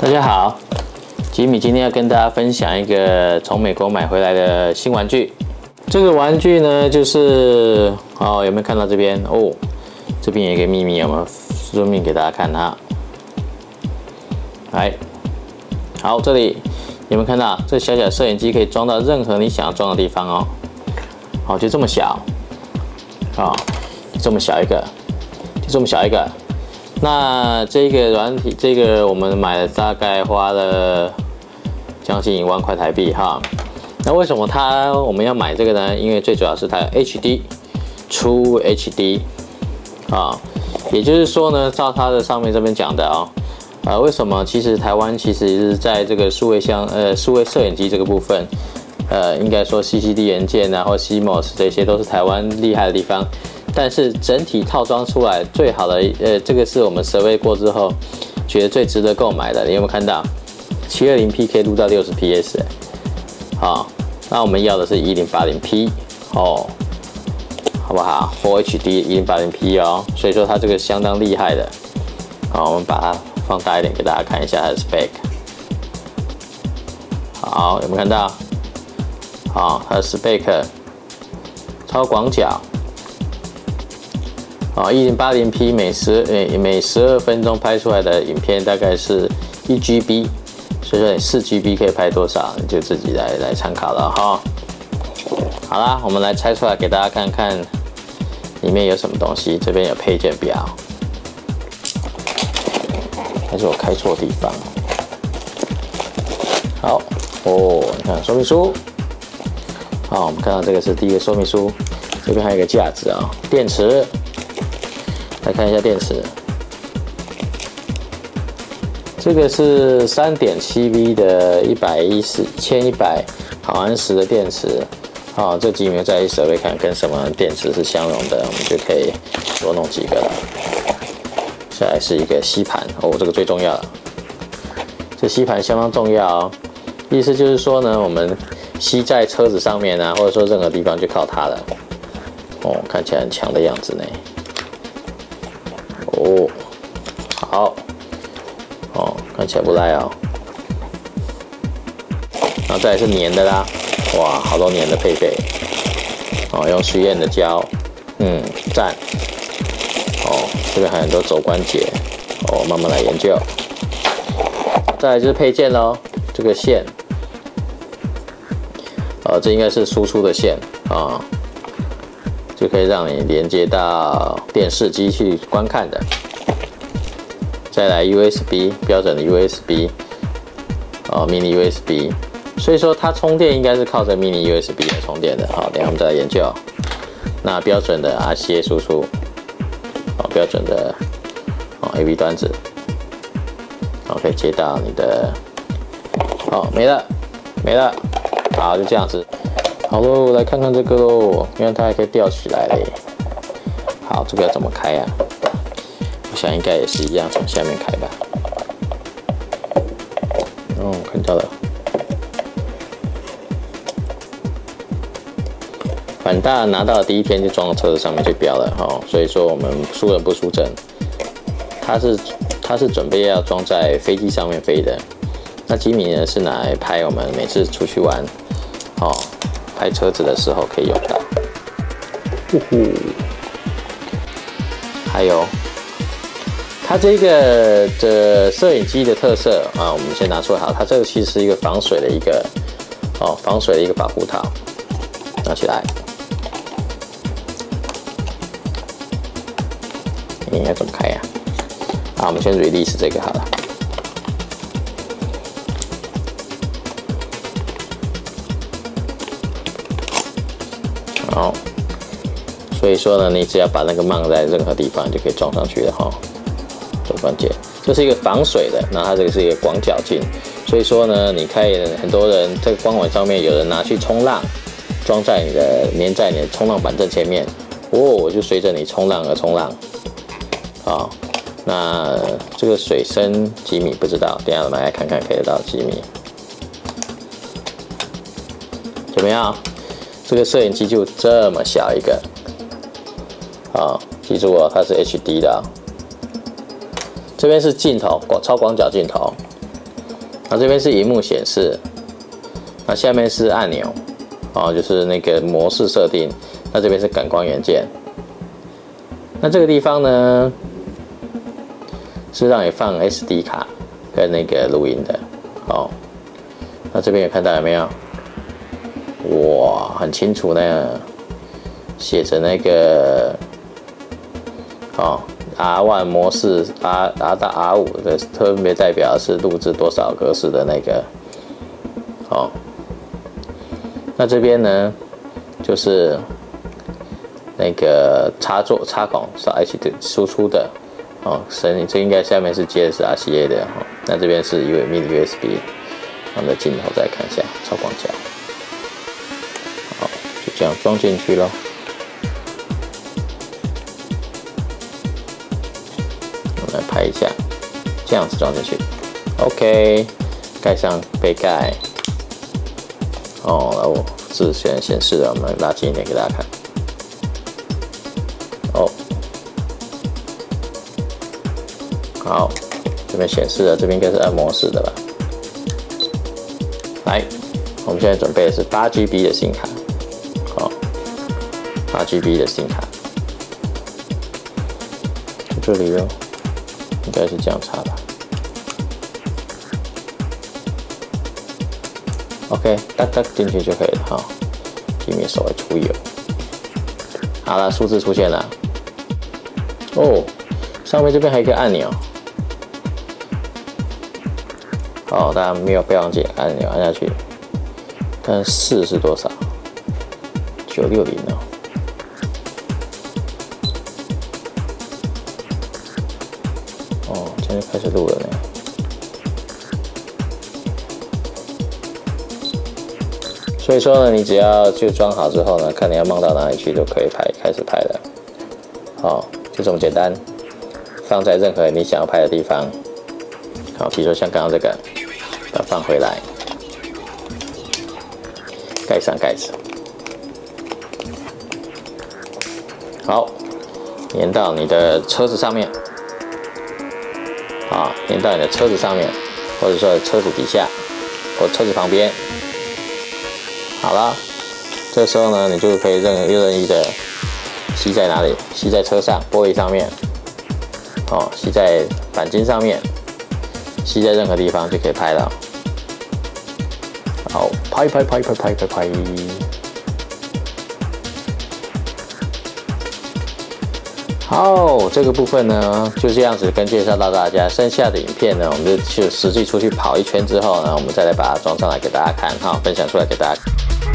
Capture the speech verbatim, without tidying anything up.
大家好，吉米今天要跟大家分享一个从美国买回来的新玩具。这个玩具呢，就是哦，有没有看到这边哦？这边有一个秘密，有没有说明给大家看它？来，好，这里有没有看到这小小摄影机可以装到任何你想要装的地方哦？好，就这么小，啊、哦，这么小一个，就这么小一个。那这个软体，这个我们买了大概花了将近一万块台币哈。那为什么它我们要买这个呢？因为最主要是它有 H D True H D 啊，也就是说呢，照它的上面这边讲的啊、哦，呃，为什么其实台湾其实是在这个数位相呃数位摄影机这个部分，呃，应该说 C C D 元件啊或 C M O S 这些都是台湾厉害的地方。但是整体套装出来最好的，呃，这个是我们 survey 过之后觉得最值得购买的。你有没有看到七二零 P 可以录到六十 P S？ 好，那我们要的是一零八零 P 哦，好不好 ？Full H D 一零八零 P 哦，所以说它这个相当厉害的。好，我们把它放大一点给大家看一下它的 spec。好，有没有看到？好，它的 spec 超广角。啊，一零八零 P 每十每每十二分钟拍出来的影片大概是一 G B， 所以说你四 G B 可以拍多少，你就自己来来参考了哈。好啦，我们来拆出来给大家看看里面有什么东西。这边有配件表，还是我开错地方？好哦，你看说明书。好，我们看到这个是第一个说明书，这边还有一个架子啊、哦，电池。来看一下电池，这个是 三点七 V 的一百一十千一百毫安时的电池。好、哦，这几秒再一设备看跟什么电池是相容的，我们就可以多弄几个了。下来是一个吸盘哦，这个最重要了。这吸盘相当重要哦，意思就是说呢，我们吸在车子上面啊，或者说任何地方就靠它了。哦，看起来很强的样子呢。哦，好，哦，看起来不赖哦。然后再来是粘的啦，哇，好多粘的配备。哦，用实验的胶，嗯，赞。哦，这边还有很多肘关节，哦，慢慢来研究。再来就是配件咯，这个线，呃，这应该是输出的线啊。就可以让你连接到电视机去观看的。再来 U S B 标准的 U S B， 哦 ，mini U S B， 所以说它充电应该是靠着 mini U S B 来充电的。好，等一下我们再来研究。那标准的 R C A 输出，哦，标准的哦 A V 端子，好，可以接到你的，哦，没了，没了，好，就这样子。好喽，来看看这个喽，因为它还可以吊起来嘞。好，这个要怎么开啊？我想应该也是一样，从下面开吧。哦，看到了。反大拿到的第一天就装到车子上面去标了哈、哦，所以说我们输人不输阵。它是它是准备要装在飞机上面飞的，那吉米呢是拿来拍我们每次出去玩，哦。拍车子的时候可以用到，呼呼。还有，它这个的摄影机的特色啊，我们先拿出来好，它这个其实是一个防水的一个哦，防水的一个保护套，拿起来，你应该怎么开呀、啊？好，我们先 release 这个好了。好，所以说呢，你只要把那个mang在任何地方就可以装上去了哈。这关键，这是一个防水的，那它这个是一个广角镜，所以说呢，你可以很多人这个官网上面有人拿去冲浪，装在你的粘在你的冲浪板正前面，哦，我就随着你冲浪而冲浪。好，那这个水深几米不知道，等一下我们来看看可以到几米，怎么样？这个摄影机就这么小一个，啊，记住哦，它是 H D 的、哦。这边是镜头，超广角镜头， 那这边是萤幕显示，那下面是按钮，哦，就是那个模式设定。那这边是感光元件。那这个地方呢，是让你放 S D 卡跟那个录音的，哦。那这边有看到有没有？哇，很清楚呢，写着那个，哦。R 一 模式 R R 到 R 五 的特别代表是录制多少格式的那个，哦，那这边呢就是那个插座插孔是 H 的输出的，哦，声这应该下面是接的是 R C A 的，哦，那这边是 Mini U S B， 我们的镜头再看一下超广角，好，就这样装进去咯。来拍一下，这样子装进去 ，OK， 盖上杯盖。哦，哦，字显显示了，我们拉近一点给大家看。哦，好，这边显示了，这边应该是按模式的吧？来，我们现在准备的是八 G B 的SIM卡，好，八 G B 的SIM卡，就这里哟。应该是这样插吧。OK， 哒哒进去就可以了哈，避免手会出油。好了，数字出现了。哦，上面这边还有一个按钮。哦，大家没有不要忘记按钮按下去。看四是多少？九六零哦。哦，现在开始录了呢。所以说呢，你只要就装好之后呢，看你要放到哪里去，就可以拍，开始拍了。好，就这么简单，放在任何你想要拍的地方。好，比如说像刚刚这个，把它放回来，盖上盖子。好，粘到你的车子上面。啊，粘到你的车子上面，或者说车子底下，或车子旁边。好了，这时候呢，你就可以任任意的吸在哪里？吸在车上、玻璃上面，哦，吸在钣金上面，吸在任何地方就可以拍了。好，拍拍拍拍拍拍拍。好，这个部分呢就这样子跟介绍到大家，剩下的影片呢，我们就去实际出去跑一圈之后呢，我们再来把它装上来给大家看，哈，分享出来给大家。